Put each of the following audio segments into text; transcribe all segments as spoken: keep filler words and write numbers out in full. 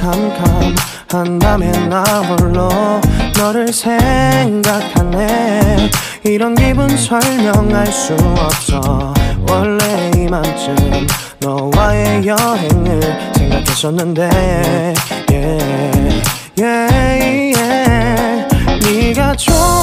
캄캄한 밤에 나 홀로 너를 생각하네. 이런 기분 설명할 수 없어. 원래 이맘쯤 너와의 여행을 생각했었는데 yeah, yeah, yeah. 네가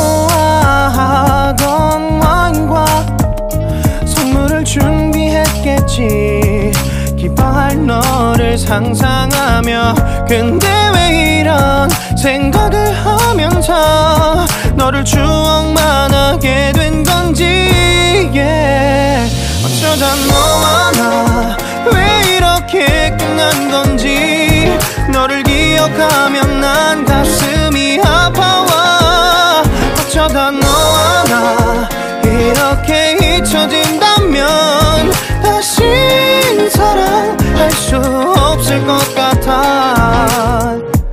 좋아하던 와인과 선물을 준비했겠지. 기뻐할 너를 상상하며. 근데 왜 이런 생각을 하면서 너를 추억만 하게 된 건지 yeah. 어쩌다 너와 나 왜 이렇게 끝난 건지. 너를 기억하면 난 가슴이 아파와. 어쩌다 너와 나 이렇게 잊혀진다면 다시 사랑할 수 없을 것 같아.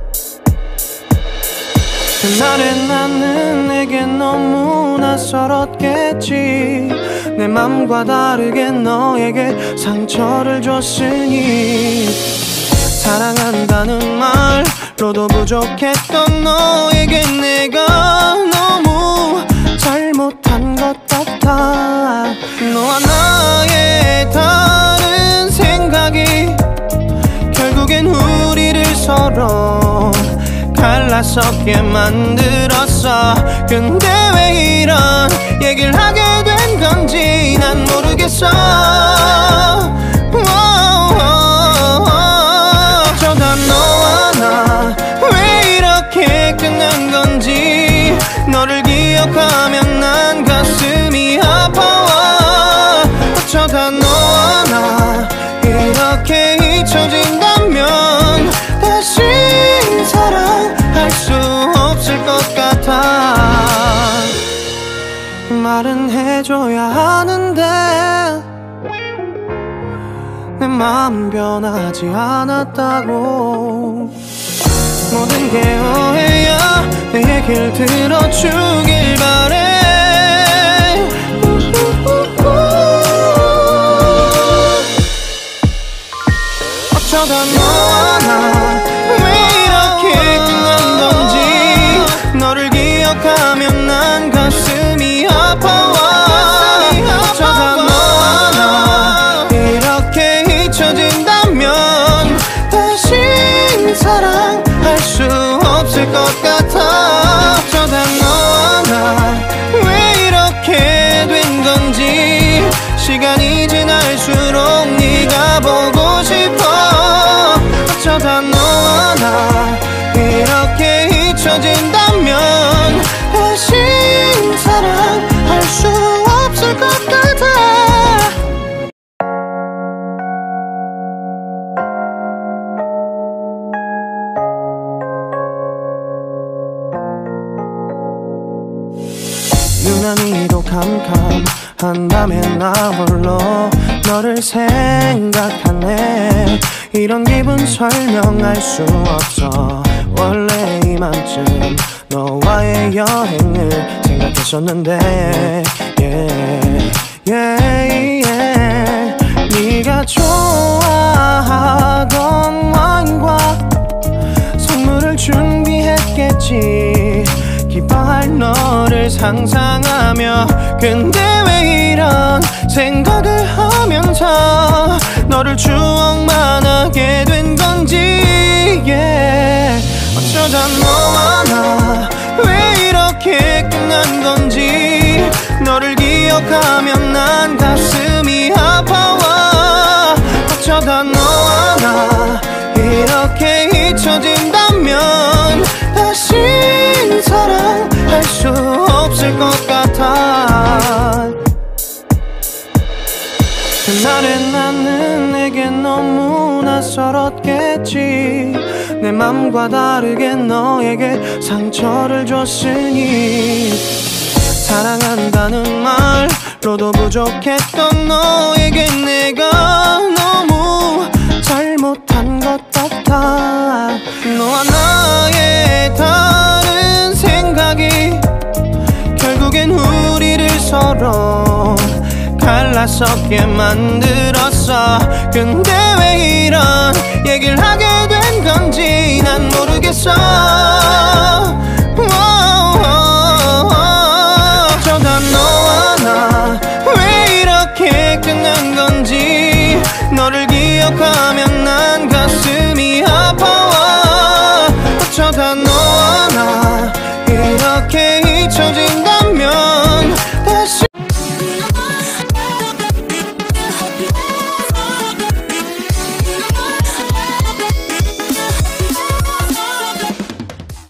그날의 나는 내게 너무 낯설었겠지. 내 맘과 다르게 너에게 상처를 줬으니. 사랑한다는 말로도 부족했던 너에게 내가 너무 잘못한 것 같아. 너와 나의 다른 생각이 결국엔 우리를 서로 갈라서게 만들었어. 근데 왜 이런 얘기를 하게 된 건지 난 모르겠어. 어쩌다 너와 나 왜 이렇게 끝난 건지. 너를 기억하면 난 가슴이 아파와. 어쩌다 너와 나 이렇게 잊혀진다면 다시 사랑할 수 없을 것 같아. 말은 해줘야 하는데 내 마음 변하지 않았다고. 모든 게 오해야. 내 얘기를 들어주길 바래. 어쩌다 너와 나 왜 이렇게 끝난 건지. 너를 기억하면 난 가슴이 아파와. 어쩌다 너와 나 이렇게 잊혀진다면 다시 사랑할 수 없을 것 같아. 어쩌다 너와 나 왜 이렇게 된 건지. 시간이 지날수록 네가 보고 싶어. 어쩌다 너와 나 이렇게 잊혀진다면 다시 사랑할 수 없을 것 같아. 유난히도 캄캄한 밤에 나 홀로 너를 생각하네. 이런 기분 설명할 수 없어. 원래 이맘쯤 너와의 여행을 생각했었는데 yeah, yeah, yeah. 네가 좋아하던 와인과 선물을 준비했겠지. 기뻐할 너를 상상하며. 근데 왜 이런 생각을 하면서 너를 추억만 하게 된 건지 yeah. 어쩌다 너와 나 왜 이렇게 끝난 건지. 너를 기억하면 난 가슴이 아파와. 어쩌다 너와 나 이렇게 잊혀진다면 다시 사랑할 수 없을 것 같아. 그날의 나는 내게 너무 낯설었겠지. 내 맘과 다르게 너에게 상처를 줬으니. 사랑한다는 말로도 부족했던 너에게 내가 너무 잘못한 것 같아. 너와 나의 다른 생각이 결국엔 우리를 서로 갈라서게 만들었어. 근데 왜 이런 얘기를 하게 된 건지 모르겠어.